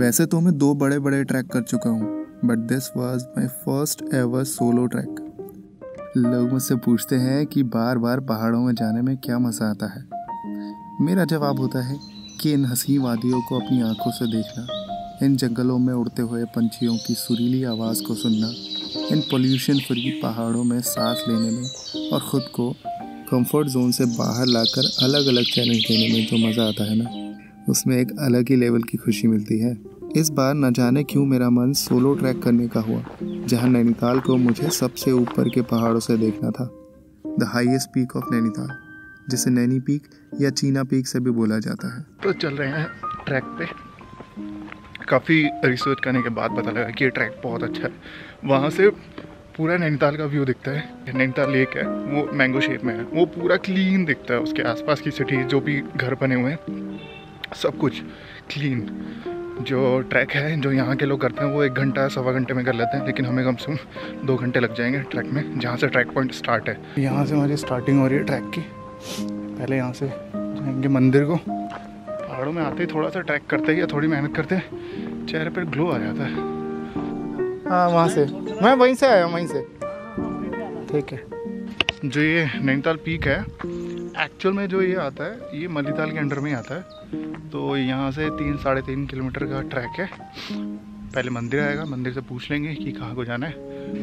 वैसे तो मैं 2 बड़े बड़े ट्रैक कर चुका हूँ, but this was my first ever solo track. लोग मुझसे पूछते हैं कि बार बार पहाड़ों में जाने में क्या मज़ा आता है। मेरा जवाब होता है कि इन हसीन वादियों को अपनी आंखों से देखना, इन जंगलों में उड़ते हुए पंछियों की सुरीली आवाज़ को सुनना, इन पोल्यूशन फ्री पहाड़ों में सांस लेने में और ख़ुद को कंफर्ट जोन से बाहर लाकर अलग अलग चैलेंज देने में जो मज़ा आता है ना, उसमें एक अलग ही लेवल की खुशी मिलती है। इस बार न जाने क्यों मेरा मन सोलो ट्रैक करने का हुआ, जहां नैनीताल को मुझे सबसे ऊपर के पहाड़ों से देखना था। The highest peak of Nainital, जिसे नैनी पीक या चीना पीक से भी बोला जाता है। तो चल रहे हैं ट्रैक पे। काफ़ी रिसर्च करने के बाद पता लगा कि ये ट्रैक बहुत अच्छा है। वहाँ से पूरा नैनीताल का व्यू दिखता है। नैनीताल लेक है, वो मैंगो शेप में है, वो पूरा क्लीन दिखता है। उसके आसपास की सिटी जो भी घर बने हुए हैं, सब कुछ क्लीन। जो ट्रैक है जो यहाँ के लोग करते हैं वो 1 घंटा 1.25 घंटे में कर लेते हैं, लेकिन हमें कम से कम 2 घंटे लग जाएंगे ट्रैक में, जहाँ से ट्रैक पॉइंट स्टार्ट है। यहाँ से हमारी स्टार्टिंग हो रही है ट्रैक की। पहले यहाँ से जाएंगे मंदिर को। पहाड़ों में आते ही थोड़ा सा ट्रैक करते ही या थोड़ी मेहनत करते हैं, चेहरे पर ग्लो आ जाता है। हाँ, वहाँ से मैं वहीं से आया हूँ, वहीं से। ठीक है। जो ये नैनीताल पीक है, एक्चुअल में जो ये आता है ये मलीताल के अंडर में ही आता है। तो यहाँ से 3-3.5 किलोमीटर का ट्रैक है। पहले मंदिर आएगा, मंदिर से पूछ लेंगे कि कहाँ को जाना है।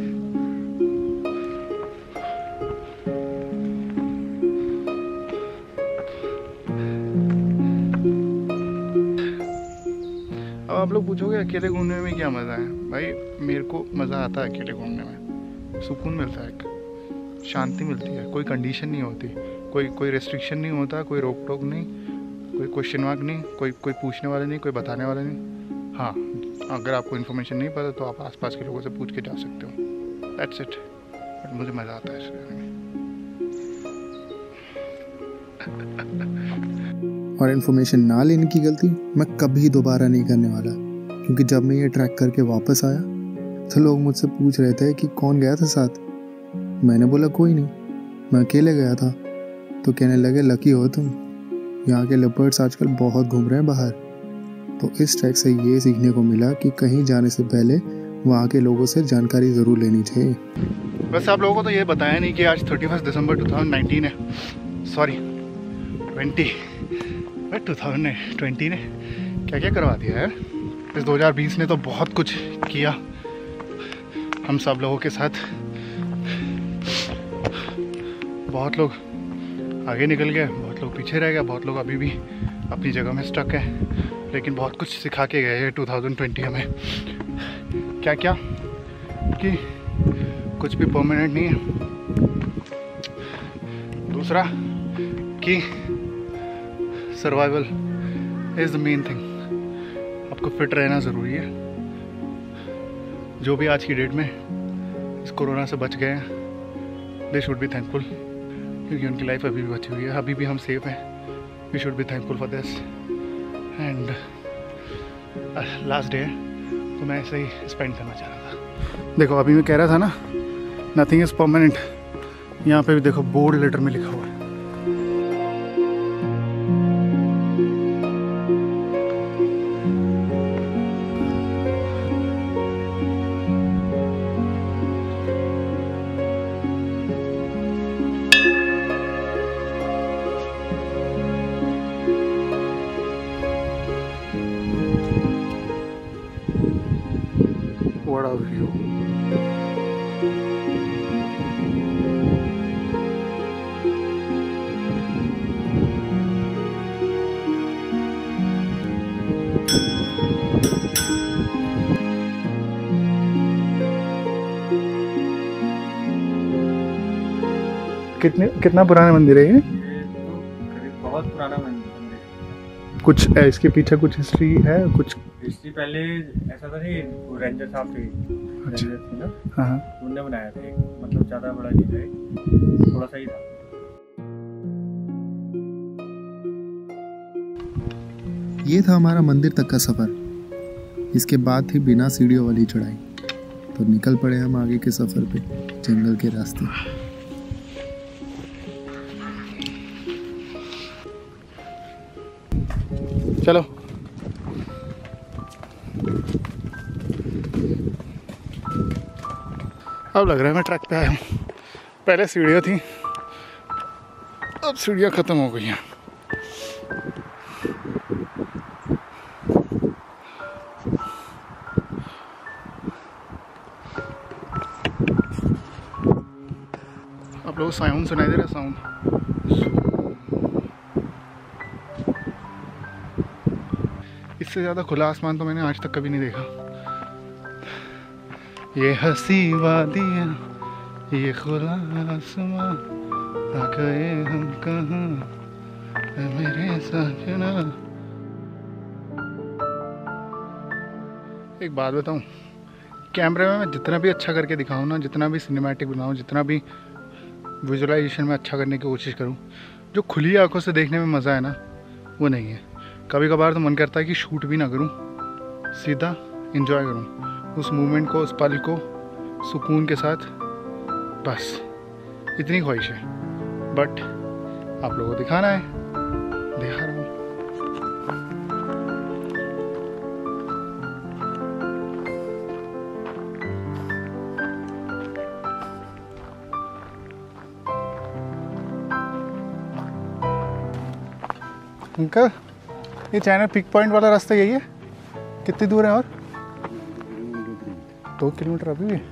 अब आप लोग पूछोगे अकेले घूमने में क्या मज़ा है। भाई मेरे को मज़ा आता है अकेले घूमने में, सुकून मिलता है, एक शांति मिलती है। कोई कंडीशन नहीं होती, कोई रेस्ट्रिक्शन नहीं होता, कोई रोक टोक नहीं, कोई क्वेश्चन मार्क नहीं, कोई पूछने वाला नहीं, कोई बताने वाला नहीं। हाँ, अगर आपको इन्फॉर्मेशन नहीं पता तो आप आसपास के लोगों से पूछ के जा सकते हो। That's it. बट मुझे मज़ा आता है इसके में। और इन्फॉर्मेशन ना लेने की गलती मैं कभी दोबारा नहीं करने वाला, क्योंकि जब मैं ये ट्रैक करके वापस आया तो लोग मुझसे पूछ रहे थे कि कौन गया था साथ। मैंने बोला कोई नहीं, मैं अकेले गया था। तो कहने लगे लकी हो तुम, यहाँ के लेपर्ड्स आजकल बहुत घूम रहे हैं बाहर। तो इस ट्रैक से ये सीखने को मिला कि कहीं जाने से पहले वहाँ के लोगों से जानकारी ज़रूर लेनी चाहिए। बस आप लोगों को तो ये बताया नहीं कि आज 31 दिसंबर 2019 है, सॉरी 2020 ने क्या क्या करवा दिया है। इस 2020 ने तो बहुत कुछ किया हम सब लोगों के साथ। बहुत लोग आगे निकल गए, बहुत लोग पीछे रह गए, बहुत लोग अभी भी अपनी जगह में स्टक हैं। लेकिन बहुत कुछ सिखा के गए हैं 2020 हमें। क्या क्या कि कुछ भी परमानेंट नहीं है। दूसरा कि survival is the main thing. आपको फिट रहना ज़रूरी है। जो भी आज की डेट में इस कोरोना से बच गए हैं, दे शुड बी थैंकफुल, क्योंकि उनकी लाइफ अभी भी बची हुई है, अभी भी हम सेफ हैं। We should be thankful for this. And last day तो मैं ऐसे ही स्पेंड करना चाह रहा था। देखो अभी मैं कह रहा था ना, नथिंग इज़ परमानेंट। यहाँ पे भी देखो बोल्ड लेटर में लिखा हुआ है। What a view. कितना पुराना मंदिर है ये? बहुत पुराना मंदिर है। कुछ इसके पीछे कुछ हिस्ट्री है? कुछ हिस्ट्री पहले ऐसा था कि रेंजर साहब थे, अच्छा, रेंजर थे ना, हाँ, उन्होंने बनाया था। मतलब ज़्यादा बड़ा नहीं था, थोड़ा सा ही था। ये था हमारा मंदिर तक का सफ़र। इसके बाद थी बिना सीढ़ियों वाली चढ़ाई। तो निकल पड़े हम आगे के सफ़र पे, जंगल के रास्ते। चलो अब लग रहा है मैं ट्रैक पे आया हूँ। पहले सीढ़ियाँ थी, अब सीढ़ियाँ ख़त्म हो गई हैं। आप लोगों को साउंड सुनाई दे रहा है? साउंड इससे ज़्यादा खुला आसमान तो मैंने आज तक कभी नहीं देखा। ये हंसी वादियाँ, ये खुला आसमां, आ गए हम कहाँ मेरे साजना। एक बात बताऊँ, कैमरे में मैं जितना भी अच्छा करके दिखाऊँ ना, जितना भी सिनेमैटिक बनाऊँ, जितना भी विजुअलाइजेशन में अच्छा करने की कोशिश करूँ, जो खुली आंखों से देखने में मज़ा है ना, वो नहीं है। कभी कभार तो मन करता है कि शूट भी ना करूँ, सीधा एंजॉय करूँ उस मोमेंट को, उस पल को सुकून के साथ, बस इतनी ख्वाहिश है। बट आप लोगों को दिखाना है, दिखा रहा हूँ। अंकल, ये चाइना पिक पॉइंट वाला रास्ता यही है? कितनी दूर है और? 2 किलोमीटर अभी भी।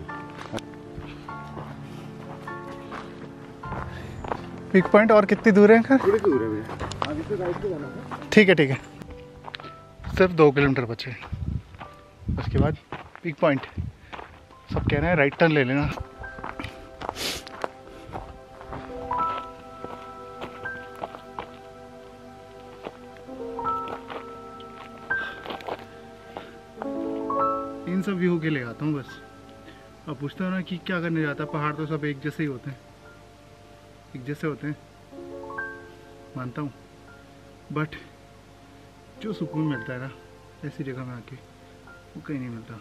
पिक पॉइंट और कितनी दूर है अंकल? थोड़ी दूर है भैया, अभी तो राइट पे जाना है। ठीक है ठीक है, सिर्फ 2 किलोमीटर बचे। उसके बाद पिक पॉइंट। सब कह रहे हैं राइट टर्न ले लेना। इन सब व्यू के ले आता हूँ बस। अब पूछते हो ना कि क्या करने जाता है, पहाड़ तो सब एक जैसे ही होते हैं, एक जैसे होते हैं, मानता हूँ। बट जो सुकून मिलता है ना ऐसी जगह में आके, वो कहीं नहीं मिलता।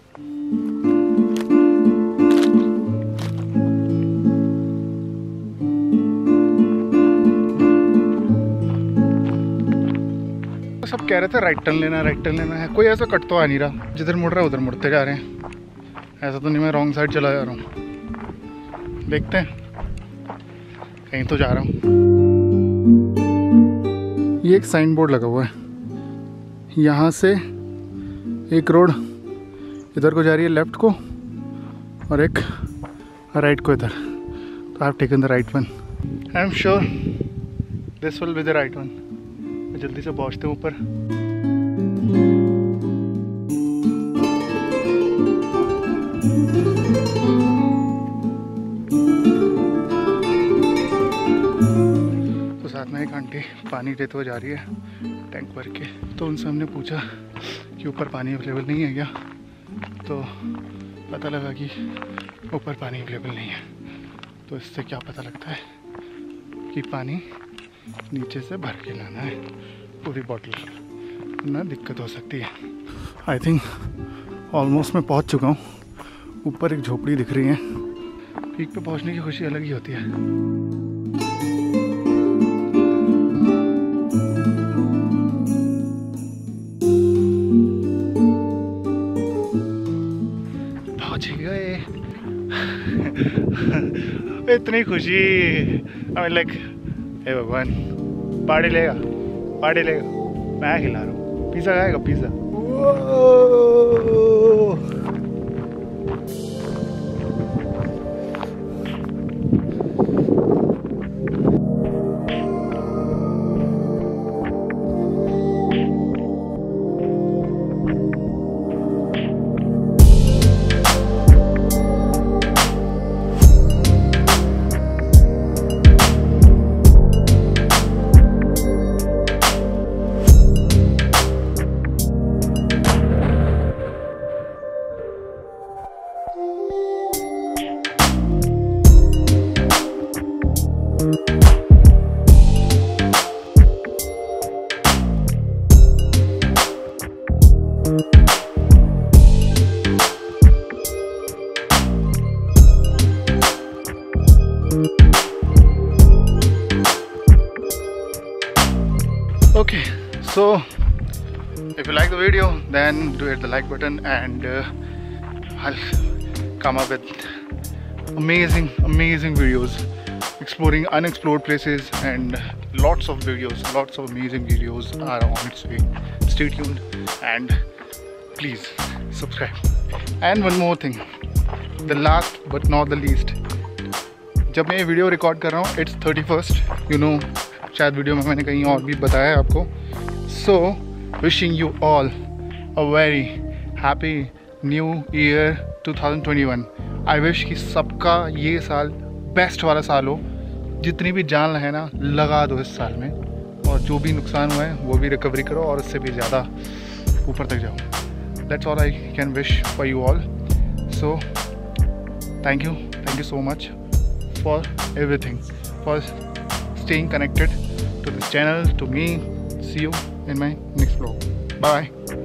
सब कह रहे थे राइट टर्न लेना, राइट टर्न लेना है, कोई ऐसा कट तो आ नहीं रहा। जिधर मुड़ रहा है उधर मुड़ते जा रहे हैं। ऐसा तो नहीं मैं रॉन्ग साइड चला जा रहा हूँ। देखते हैं, कहीं तो जा रहा हूँ। ये एक साइन बोर्ड लगा हुआ है, यहाँ से एक रोड इधर को जा रही है लेफ्ट को, और एक राइट को इधर। तो I have taken the right one. I am sure this will be the right one. जल्दी से पहुँचते हैं ऊपर। तो साथ में एक आंटी पानी देते हुए जा रही है टैंक भर के। तो उनसे हमने पूछा कि ऊपर पानी अवेलेबल नहीं है क्या, तो पता लगा कि ऊपर पानी अवेलेबल नहीं है। तो इससे क्या पता लगता है कि पानी नीचे से भर के लाना है पूरी बॉटल, ना दिक्कत हो सकती है। आई थिंक ऑलमोस्ट मैं पहुंच चुका हूँ। ऊपर एक झोपड़ी दिख रही है। पीक पे पहुंचने की खुशी अलग ही होती है। पहुंच गए। इतनी खुशी, आई लाइक हे भगवान, पार्टी लेगा, पार्टी लेगा। मैं खिला रहा हूँ, पिज़्ज़ा खाएगा, pizza. Okay, so if you like the video, then do hit the like button, and I'll come up with amazing videos exploring unexplored places, and lots of amazing videos are on its way. Stay tuned and please subscribe. And one more thing, the last but not the least, जब मैं ये video record कर रहा हूँ it's 31st, you know, शायद video में मैंने कहीं और भी बताया है आपको. So wishing you all a very happy new year 2021. I wish कि सबका ये साल बेस्ट वाला साल हो. जितनी भी जान है ना लगा दो इस साल में, और जो भी नुकसान हुआ है वो भी रिकवरी करो और उससे भी ज़्यादा ऊपर तक जाओ. That's all I can wish for you all. So thank you so much for everything, for staying connected to this channel, to me. See you in my next vlog. Bye.